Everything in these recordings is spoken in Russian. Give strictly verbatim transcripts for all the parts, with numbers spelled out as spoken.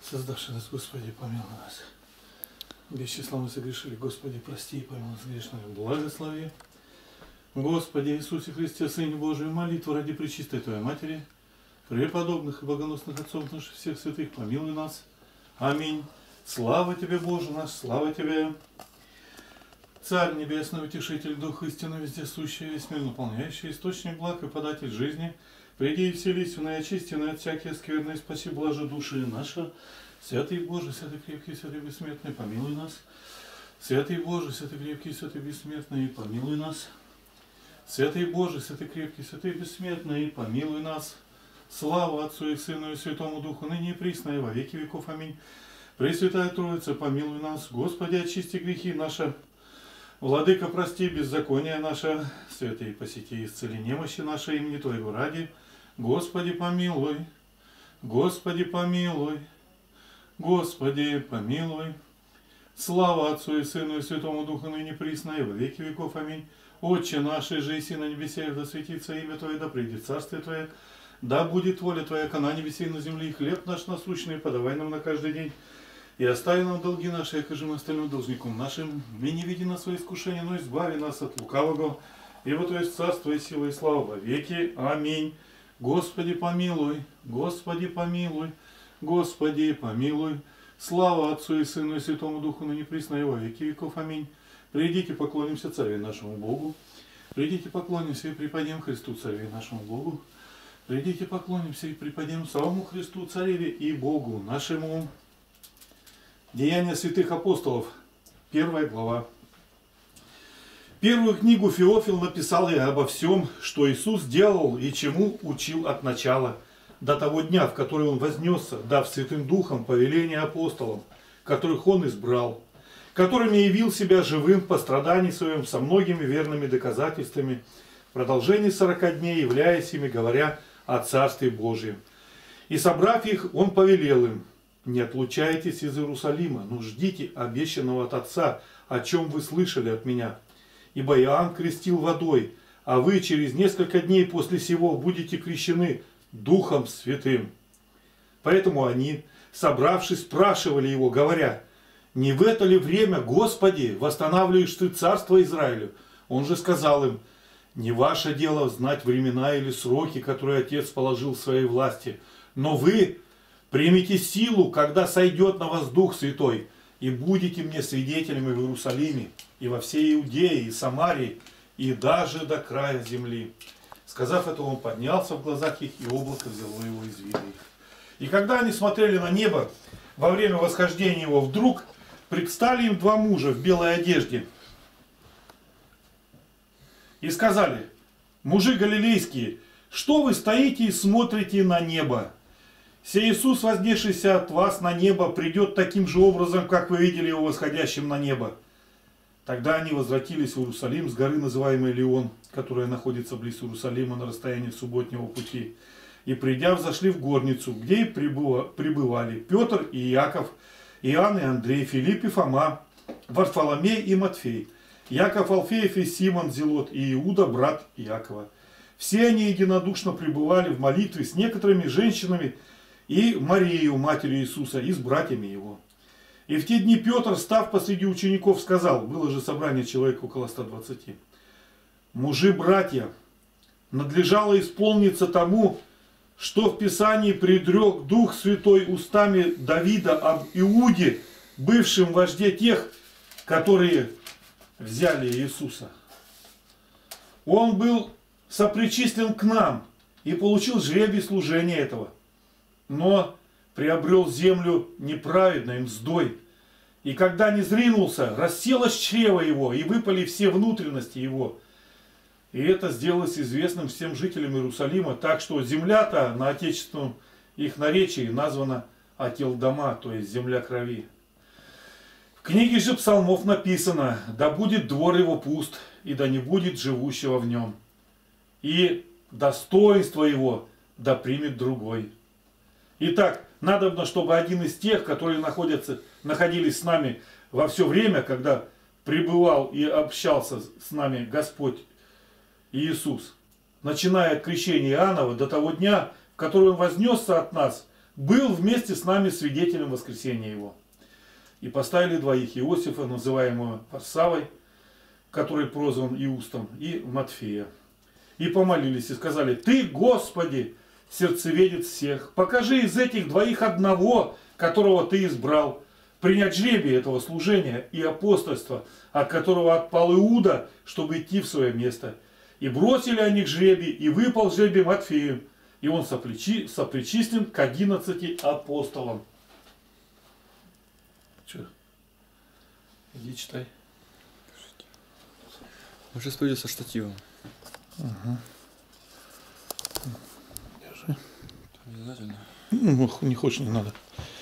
Создавший нас, Господи, помилуй нас. Без числа мы согрешили, Господи, прости и помилуй нас грешных, благослови. Господи Иисусе Христе, Сыне Божий, молитву ради пречистой Твоей Матери, преподобных и богоносных отцов наших всех святых, помилуй нас. Аминь. Слава Тебе, Боже наш, слава Тебе. Царь Небесный, Утешитель, Дух истины, везде сущий, весь мир наполняющий, источник благ и податель жизни, приди и вселись в наочистенные от всякие скверные, спаси, блажи души наши. Святый Боже, святый крепкий, святый бессмертный, помилуй нас. Святый Боже, святый крепкий, святый бессмертный, помилуй нас. Святый Боже, святый крепкий, святый бессмертный, помилуй нас. Слава Отцу и Сыну и Святому Духу, ныне и присно и во веки веков. Аминь. Пресвятая Троица, помилуй нас. Господи, очисти грехи наши. Владыка, прости беззаконие наше. Святые, посети, исцели немощи наши, имени Твоего ради. Господи, помилуй. Господи, помилуй. Господи, помилуй. Слава Отцу и Сыну и Святому Духу, ныне присно и во веки веков. Аминь. Отче наш, жиси на небесах, да светится имя Твое, да придет царствие Твое, да будет воля Твоя, как на небесе и на земле, и хлеб наш насущный подавай нам на каждый день. И остави нам долги наши, как и мы остальным должником нашим. И не веди нас свои искушения, но избави нас от лукавого. Ибо То есть царство и сила и слава во веки. Аминь. Господи, помилуй. Господи, помилуй. Господи, помилуй. Слава Отцу и Сыну и Святому Духу, ныне присно и во веки веков. Аминь. Придите, поклонимся Царю нашему Богу. Придите, поклонимся и преподем Христу, Царю нашему Богу. Придите, поклонимся и преподем самому Христу, Цареве и Богу нашему. Деяния святых апостолов, первая глава. Первую книгу Феофил написал я обо всем, что Иисус делал и чему учил от начала, до того дня, в который Он вознесся, дав Святым Духом повеление апостолам, которых Он избрал, которыми явил себя живым по страдании своем со многими верными доказательствами, в продолжении сорока дней являясь ими, говоря о Царстве Божьем. И собрав их, Он повелел им: не отлучайтесь из Иерусалима, но ждите обещанного от Отца, о чем вы слышали от меня. Ибо Иоанн крестил водой, а вы через несколько дней после сего будете крещены Духом Святым. Поэтому они, собравшись, спрашивали его, говоря: не в это ли время, Господи, восстанавливаешь Ты царство Израилю? Он же сказал им: не ваше дело знать времена или сроки, которые Отец положил в своей власти, но вы примите силу, когда сойдет на вас Дух Святой, и будете мне свидетелями в Иерусалиме, и во всей Иудее, и Самарии, и даже до края земли. Сказав это, Он поднялся в глазах их, и облако взяло его из вида их. И когда они смотрели на небо во время восхождения его, вдруг предстали им два мужа в белой одежде и сказали: мужи галилейские, что вы стоите и смотрите на небо? Сей Иисус, вознесшийся от вас на небо, придет таким же образом, как вы видели его восходящим на небо. Тогда они возвратились в Иерусалим с горы, называемой Леон, которая находится близ Иерусалима на расстоянии субботнего пути. И придя, взошли в горницу, где и пребывали Петр и Иаков, Иоанн и Андрей, Филипп и Фома, Варфоломей и Матфей, Яков Алфеев и Симон Зелот и Иуда, брат Иакова. Все они единодушно пребывали в молитве с некоторыми женщинами и Марию, матерью Иисуса, и с братьями его. И в те дни Петр, став посреди учеников, сказал, было же собрание человек около ста двадцати: мужи, братья, надлежало исполниться тому, что в Писании предрек Дух Святой устами Давида об Иуде, бывшем вожде тех, которые взяли Иисуса. Он был сопричислен к нам и получил жребий служения этого, но приобрел землю неправедной мздой. И когда не зринулся, расселось чрево его, и выпали все внутренности его. И это сделалось известным всем жителям Иерусалима, так что земля-то на отечественном их наречии названа Акелдама, то есть земля крови. В книге же псалмов написано: да будет двор его пуст, и да не будет живущего в нем, и достоинство его да примет другой. Итак, надобно, чтобы один из тех, которые находятся, находились с нами во все время, когда пребывал и общался с нами Господь Иисус, начиная от крещения Иоаннова до того дня, в который Он вознесся от нас был вместе с нами свидетелем воскресения его. И поставили двоих: Иосифа, называемого Варсавой, который прозван Иустом, и Матфея. И помолились, и сказали: Ты, Господи, сердцеведец всех, покажи из этих двоих одного, которого Ты избрал, принять жребий этого служения и апостольства, от которого отпал Иуда, чтобы идти в свое место. И бросили они жребий, и выпал жребий Матфею, и он сопричи, сопричислен к одиннадцати апостолам. Че? Иди читай. Он сейчас пойдет со штативом. Ага. Держи. Обязательно. Ну, не хочешь, не надо.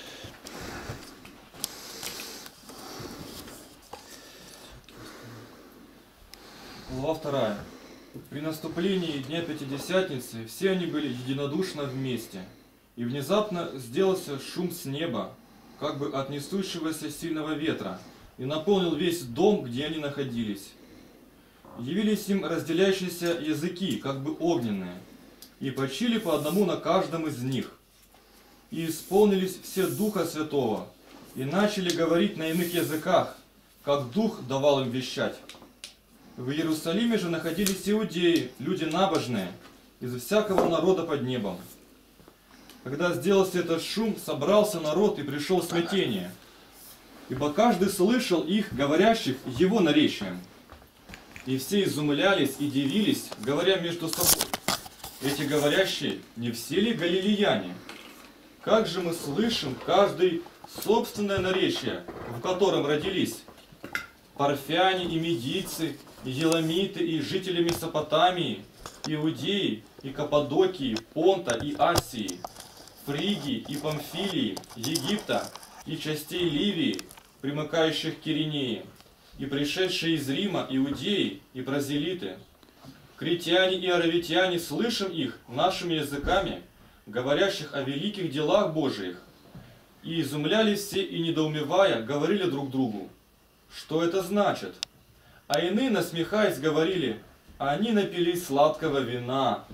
Глава вторая. При наступлении Дня Пятидесятницы все они были единодушно вместе, и внезапно сделался шум с неба, как бы от несущегося сильного ветра, и наполнил весь дом, где они находились. Явились им разделяющиеся языки, как бы огненные, и почили по одному на каждом из них. И исполнились все Духа Святого, и начали говорить на иных языках, как Дух давал им вещать. В Иерусалиме же находились иудеи, люди набожные, из всякого народа под небом. Когда сделался этот шум, собрался народ и пришел в смятение, ибо каждый слышал их, говорящих его наречием. И все изумлялись и дивились, говоря между собой: эти говорящие, не все ли галилеяне? Как же мы слышим каждый собственное наречие, в котором родились? Парфяне и медийцы, и еламиты, и жители Месопотамии, Иудеи, и Каппадокии, Понта и Асии, Фригии и Памфилии, Египта, и частей Ливии, примыкающих к Киринее, и пришедшие из Рима иудеи и прозелиты, критяне и аравитяне, слышим их нашими языками, говорящих о великих делах Божиих. И изумлялись все и, недоумевая, говорили друг другу: что это значит? А иные, насмехаясь, говорили: они напились сладкого вина.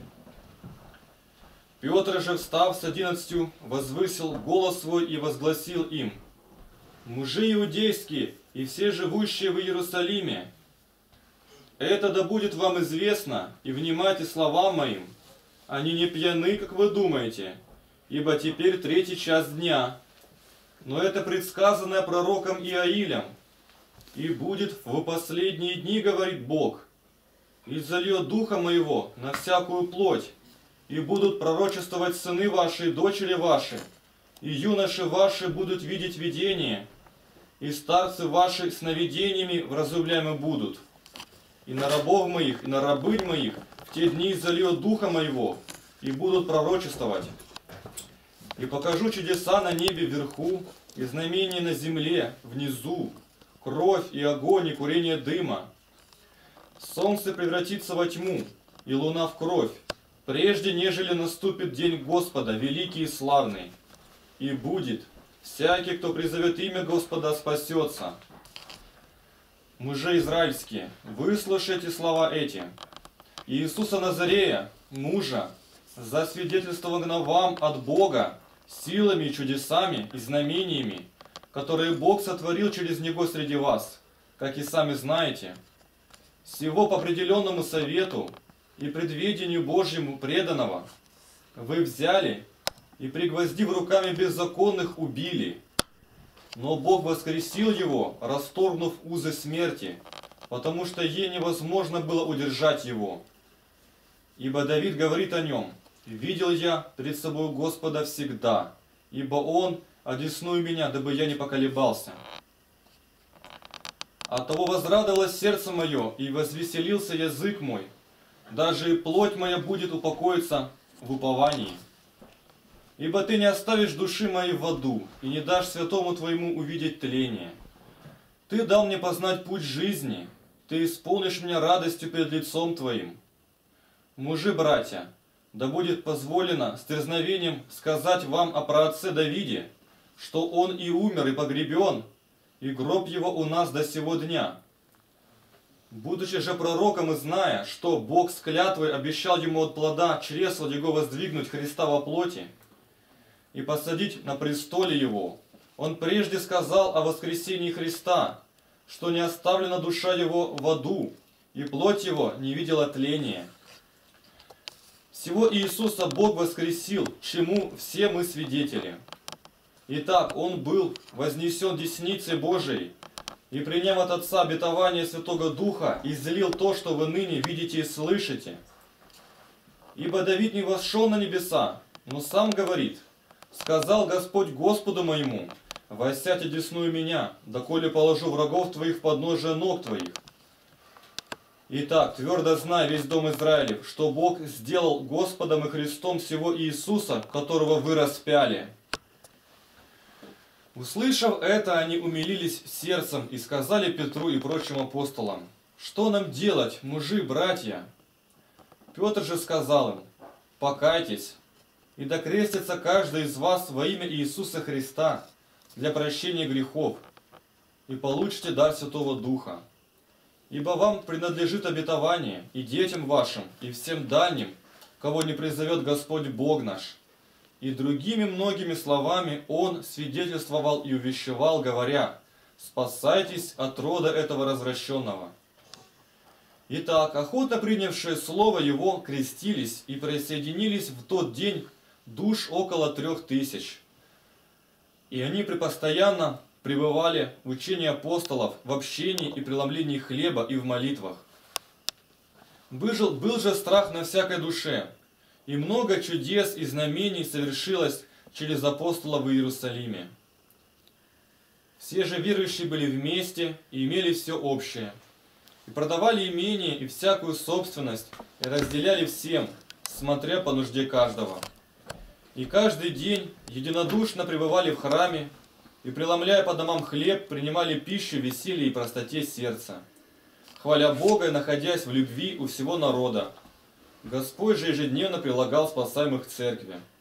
Петр же, встав с одиннадцатью, возвысил голос свой и возгласил им: мужи иудейские и все живущие в Иерусалиме, это да будет вам известно, и внимайте словам моим. Они не пьяны, как вы думаете, ибо теперь третий час дня. Но это предсказанное пророком Иоилем. И будет в последние дни, говорит Бог, и зальет духа моего на всякую плоть, и будут пророчествовать сыны ваши и дочери ваши, и юноши ваши будут видеть видение, и старцы ваши сновидениями вразумляемы будут. И на рабов моих, и на рабынь моих в те дни зальет духа моего, и будут пророчествовать. И покажу чудеса на небе вверху, и знамения на земле внизу, кровь и огонь и курение дыма. Солнце превратится во тьму, и луна в кровь, прежде нежели наступит день Господа, великий и славный. И будет, всякий, кто призовет имя Господа, спасется. Мужи израильские, выслушайте слова эти. Иисуса Назарея, мужа, засвидетельствованного вам от Бога силами и чудесами и знамениями, которые Бог сотворил через Него среди вас, как и сами знаете, всего по определенному совету и предведению Божьему преданного, вы взяли и, пригвоздив руками беззаконных, убили. Но Бог воскресил его, расторгнув узы смерти, потому что ей невозможно было удержать его. Ибо Давид говорит о нем: «Видел я пред собой Господа всегда, ибо Он одесную меня, дабы я не поколебался». Оттого возрадовалось сердце мое, и возвеселился язык мой, даже и плоть моя будет упокоиться в уповании. Ибо ты не оставишь души моей в аду, и не дашь святому твоему увидеть тление. Ты дал мне познать путь жизни, ты исполнишь меня радостью перед лицом твоим. Мужи, братья, да будет позволено с дерзновением сказать вам о праотце Давиде, что он и умер, и погребен, и гроб его у нас до сего дня. Будучи же пророком и зная, что Бог с клятвой обещал ему от плода чресла его воздвигнуть Христа во плоти, и посадить на престоле его. Он прежде сказал о воскресении Христа, что не оставлена душа его в аду, и плоть его не видела тления. Всего Иисуса Бог воскресил, чему все мы свидетели. Итак, Он был вознесен десницей Божией, и, приняв от Отца обетование Святого Духа, излил то, что вы ныне видите и слышите. Ибо Давид не восшел на небеса, но сам говорит: «Сказал Господь Господу моему, воссядь одесную меня, доколе положу врагов твоих в подножие ног твоих». Итак, твердо знай весь дом Израилев, что Бог сделал Господом и Христом всего Иисуса, которого вы распяли. Услышав это, они умилились сердцем и сказали Петру и прочим апостолам: «Что нам делать, мужи, братья?» Петр же сказал им: «Покайтесь, и докрестится каждый из вас во имя Иисуса Христа для прощения грехов, и получите дар Святого Духа. Ибо вам принадлежит обетование и детям вашим, и всем дальним, кого не призовет Господь Бог наш». И другими многими словами он свидетельствовал и увещевал, говоря: «Спасайтесь от рода этого развращенного». Итак, охотно принявшие слово его крестились и присоединились в тот день душ около трех тысяч. И они препостоянно пребывали в учении апостолов, в общении и преломлении хлеба и в молитвах. Был, был же страх на всякой душе, и много чудес и знамений совершилось через апостолов в Иерусалиме. Все же верующие были вместе и имели все общее, и продавали имение и всякую собственность, и разделяли всем, смотря по нужде каждого. И каждый день единодушно пребывали в храме, и, преломляя по домам хлеб, принимали пищу в веселье и простоте сердца, хваля Бога и находясь в любви у всего народа. Господь же ежедневно прилагал спасаемых к церкви.